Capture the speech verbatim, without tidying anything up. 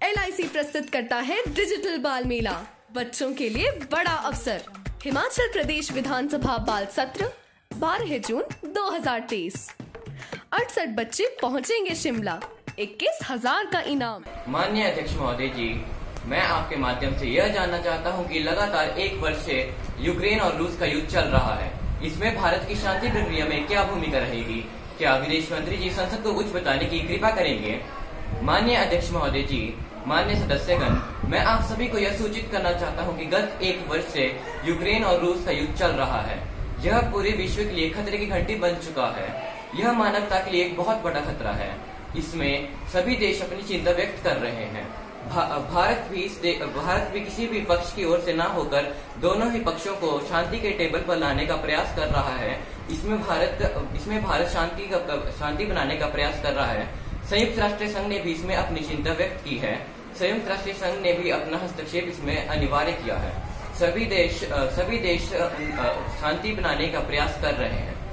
L I सी प्रस्तुत करता है डिजिटल बाल मेला, बच्चों के लिए बड़ा अवसर। हिमाचल प्रदेश विधानसभा बाल सत्र बारह जून दो हज़ार तेईस। अड़सठ बच्चे पहुंचेंगे शिमला, इक्कीस हजार का इनाम। माननीय अध्यक्ष महोदय जी, मैं आपके माध्यम से यह जानना चाहता हूं कि लगातार एक वर्ष से यूक्रेन और रूस का युद्ध चल रहा है। इसमें भारत की शांति प्रक्रिया में क्या भूमिका रहेगी? क्या विदेश मंत्री जी संसद को कुछ बताने की कृपा करेंगे? माननीय अध्यक्ष महोदय जी, माननीय सदस्यगण, मैं आप सभी को यह सूचित करना चाहता हूं कि गत एक वर्ष से यूक्रेन और रूस का युद्ध चल रहा है। यह पूरे विश्व के लिए खतरे की घंटी बन चुका है। यह मानवता के लिए एक बहुत बड़ा खतरा है। इसमें सभी देश अपनी चिंता व्यक्त कर रहे हैं। भा, भारत भी इस भारत भी किसी भी पक्ष की ओर से न होकर दोनों ही पक्षों को शांति के टेबल पर लाने का प्रयास कर रहा है। इसमें भारत इसमें भारत शांति का शांति बनाने का प्रयास कर रहा है। संयुक्त राष्ट्र संघ ने भी इसमें अपनी चिंता व्यक्त की है। संयुक्त राष्ट्र संघ ने भी अपना हस्तक्षेप इसमें अनिवार्य किया है। सभी देश सभी देश शांति बनाने का प्रयास कर रहे हैं।